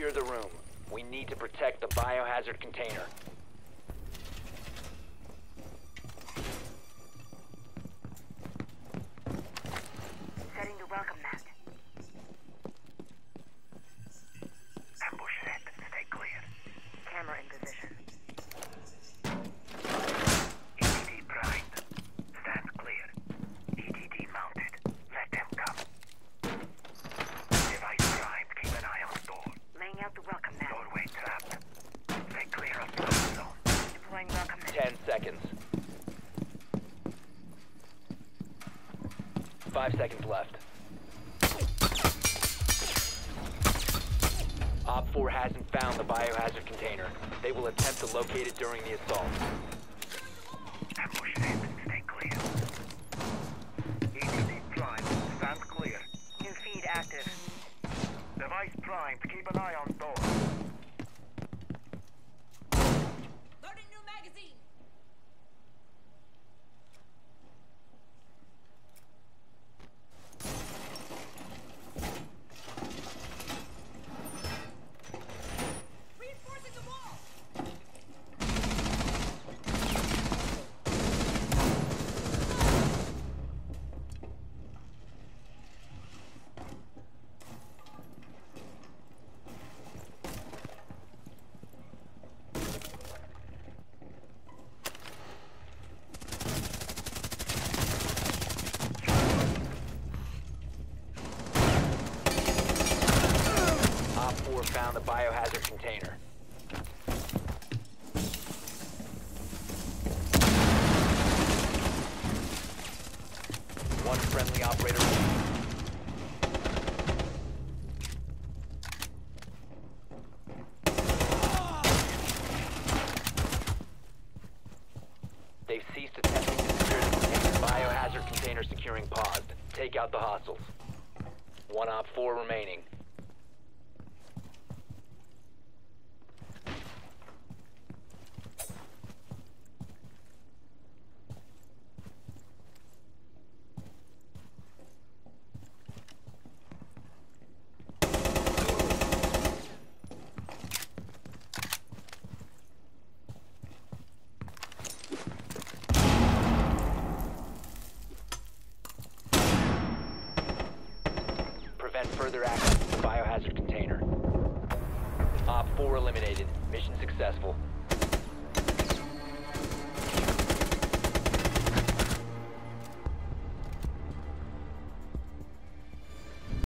secure the room. We need to protect the biohazard container. Setting the welcome mat. Ambush set. Stay clear. Camera in position. EDD primed. Stand clear. EDD mounted. Let them come. Device primed. Keep an eye on door. Laying out the welcome mat. Doorway trapped. Stay clear of the zone. Deploying welcome mat. 10 seconds. 5 seconds left. Op 4 hasn't found the biohazard container. They will attempt to locate it during the assault. Ambush set. Stay clear. EDD primed. Stand clear. New feed active. Device primed. Keep an eye on door. Loading new magazine. Reinforcing the wall. Op 4 found the biohazard container. One friendly operator remaining. They've ceased attempting to secure the container. Biohazard container securing paused. Take out the hostiles. One Op 4 remaining. Prevent further access to the biohazard container. Op 4 eliminated. Mission successful.